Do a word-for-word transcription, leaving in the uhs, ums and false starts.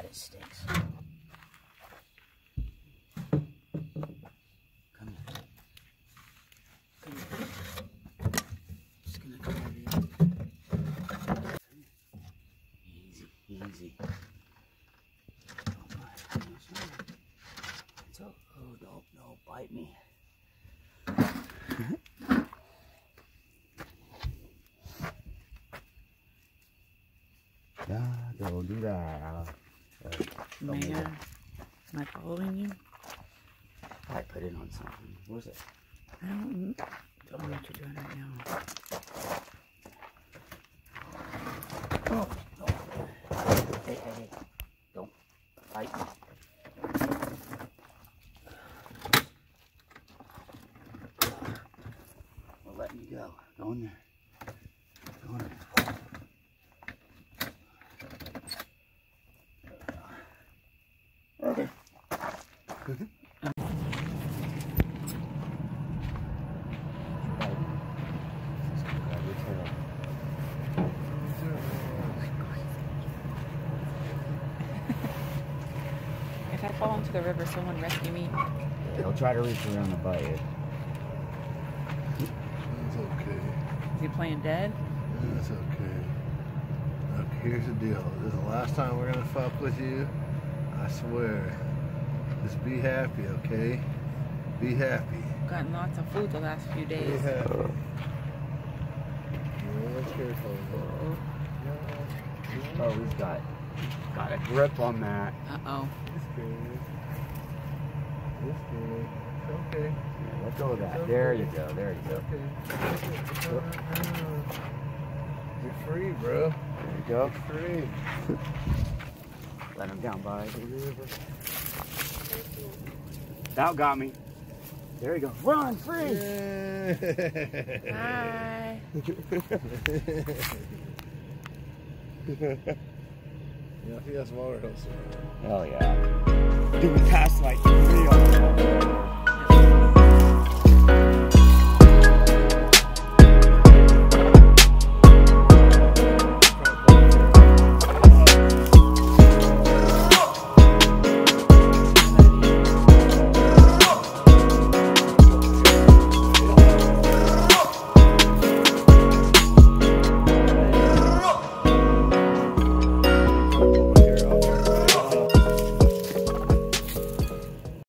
it stinks. Come here. Come here. Just gonna come over here. Easy, easy. It's all, oh, don't, don't bite me. Yeah, don't do that. Uh, Am I, uh, am I following you? I put it on something. What was it? I don't, don't know what you're doing right now. Oh, no. Hey, hey, hey. Don't bite me. We're letting you go. Go in there. Go in there. Okay. If I fall into the river, someone rescue me. He'll try to reach around and bite you. It's okay. Is he playing dead? It's okay. Look, here's the deal. This is the last time we're gonna fuck with you. I swear. Just be happy, okay? Be happy. Gotten lots of food the last few Be days. happy. Real careful. Oh, he's got got a grip on that. Uh-oh. It's good. It's good. It's okay. Yeah, let go of that. It's There okay. you go. There you go. Okay. It's all right. You're free, bro. There you go. You're free. Let him down by the river. That got me. There you go. Run, free. Bye. Yeah, he has water, he'll swim. Hell yeah. Dude, we passed like three of them.